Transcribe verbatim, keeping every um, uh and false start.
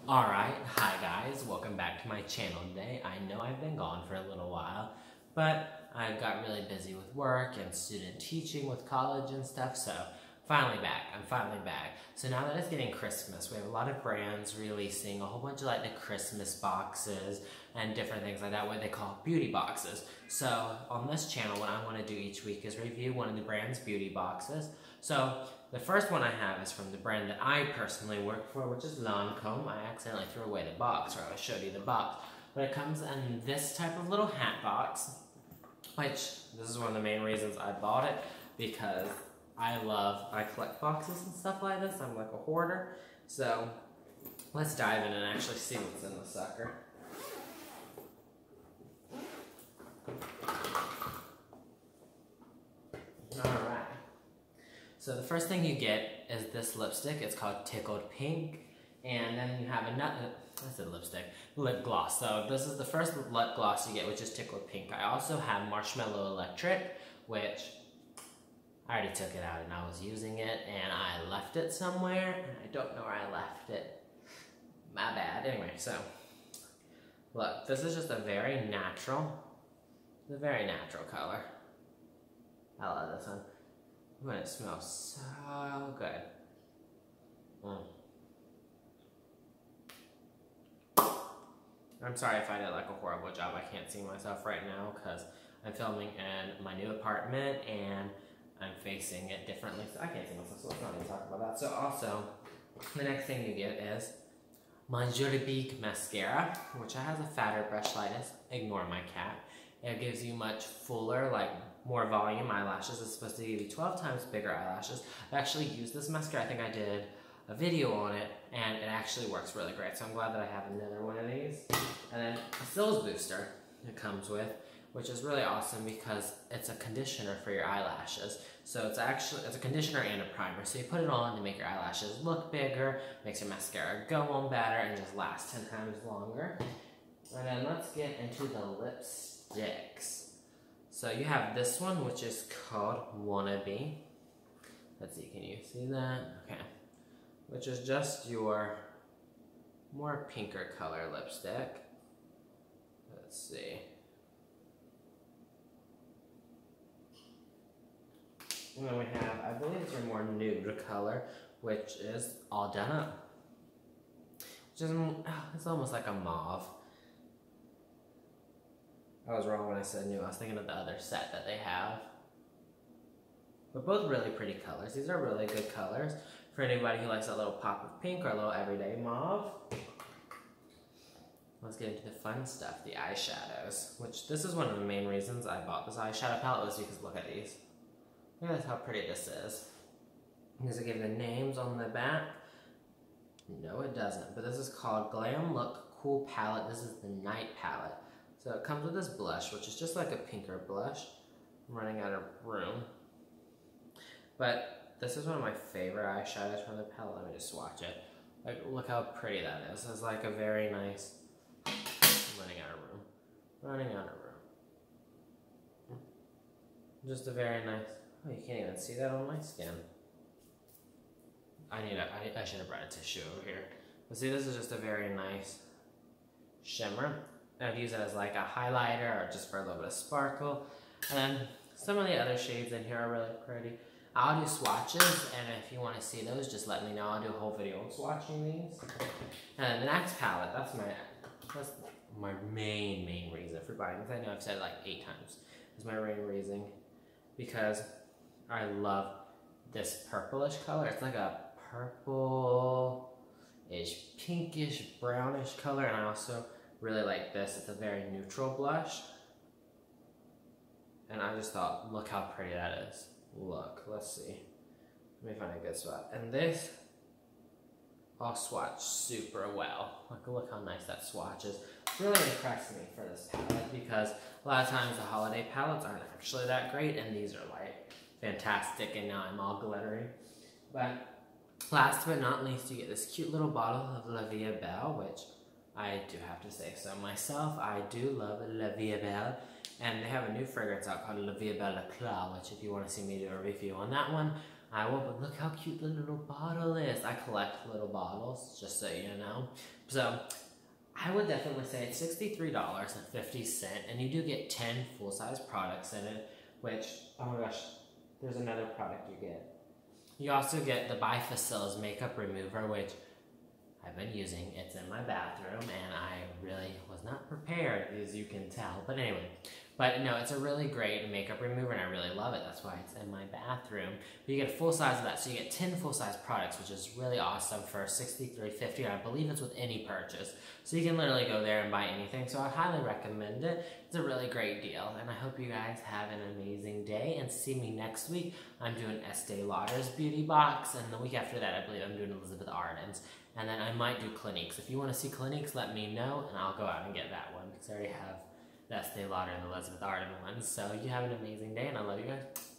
Alright, hi guys, welcome back to my channel today. I know I've been gone for a little while, but I got really busy with work and student teaching with college and stuff, so finally back. I'm finally back. So now that it's getting Christmas, we have a lot of brands releasing a whole bunch of like the Christmas boxes and different things like that, what they call beauty boxes. So on this channel, what I want to do each week is review one of the brand's beauty boxes. So the first one I have is from the brand that I personally work for, which is Lancome. I accidentally threw away the box, or I showed you the box. But it comes in this type of little hat box, which this is one of the main reasons I bought it, because I love, I collect boxes and stuff like this. I'm like a hoarder. So let's dive in and actually see what's in the sucker. Alright. So the first thing you get is this lipstick. It's called Tickled Pink. And then you have another, I said lipstick, lip gloss. So this is the first lip gloss you get, which is Tickled Pink. I also have Marshmallow Electric, which I already took it out and I was using it and I left it somewhere. I don't know where I left it. My bad. Anyway, so look, this is just a very natural, it's a very natural color. I love this one. When it smells so good. Mm. I'm sorry if I did like a horrible job. I can't see myself right now because I'm filming in my new apartment and I'm facing it differently. So I can't see myself, so let's not even talk about that. So also, the next thing you get is my Jolibique mascara, which has a fatter brush like this. Ignore my cat. It gives you much fuller, like more volume eyelashes. It's supposed to give you twelve times bigger eyelashes. I actually used this mascara. I think I did a video on it, and it actually works really great. So I'm glad that I have another one of these. And then a Cils Booster it comes with, which is really awesome because it's a conditioner for your eyelashes. So it's actually, it's a conditioner and a primer. So you put it on to make your eyelashes look bigger, makes your mascara go on better, and just last ten times longer. And then let's get into the lipsticks. So you have this one, which is called Wannabe. Let's see, can you see that? Okay. Which is just your more pinker color lipstick. Let's see. And then we have, I believe it's your more nude color, which is All Done Up. Which is, it's almost like a mauve. I was wrong when I said new. I was thinking of the other set that they have. But both really pretty colors. These are really good colors for anybody who likes a little pop of pink or a little everyday mauve. Let's get into the fun stuff, the eyeshadows. Which, this is one of the main reasons I bought this eyeshadow palette, was because look at these. Look at how pretty this is. Does it give the names on the back? No, it doesn't. But this is called Glam Look Cool Palette. This is the Night Palette. So it comes with this blush, which is just like a pinker blush. I'm running out of room. But this is one of my favorite eyeshadows from the palette. Let me just swatch it. Like, look how pretty that is. It's like a very nice, I'm running out of room. Running out of room. Just a very nice, oh, you can't even see that on my skin. I need a, I, I should have brought a tissue over here. But see, this is just a very nice shimmer. I'd use it as like a highlighter or just for a little bit of sparkle. And then some of the other shades in here are really pretty. I'll do swatches, and if you want to see those, just let me know. I'll do a whole video on swatching these. And then the next palette, that's my that's my main, main reason for buying this. I know I've said it like eight times. It's my main reason because I love this purplish color. It's like a purple-ish, pinkish, brownish color, and I also really like this. It's a very neutral blush. And I just thought, look how pretty that is. Look, let's see. Let me find a good spot. And this all swatch super well. Like, look how nice that swatches. It's really impressed me for this palette because a lot of times the holiday palettes aren't actually that great, and these are like fantastic, and now I'm all glittery. But last but not least, you get this cute little bottle of La Vie Belle, which I do have to say so myself. I do love La Vie Belle. And they have a new fragrance out called La Vie Belle Eclat, which if you want to see me do a review on that one, I will, but look how cute the little bottle is. I collect little bottles, just so you know. So, I would definitely say it's sixty-three dollars and fifty cents, and you do get ten full-size products in it, which, oh my gosh, there's another product you get. You also get the Bifacils makeup remover, which I've been using. It's in my bathroom, and I really was not prepared, as you can tell. But anyway, but no, it's a really great makeup remover, and I really love it. That's why it's in my bathroom. But you get a full size of that, so you get ten full-size products, which is really awesome for sixty-three fifty. I believe it's with any purchase, so you can literally go there and buy anything. So I highly recommend it. It's a really great deal, and I hope you guys have an amazing day. And see me next week. I'm doing Estee Lauder's beauty box, and the week after that, I believe I'm doing Elizabeth Arden's. And then I might do Cliniques. If you want to see Cliniques, let me know, and I'll go out and get that one, because I already have the Estee Lauder and the Elizabeth Arden ones. So you have an amazing day, and I love you guys.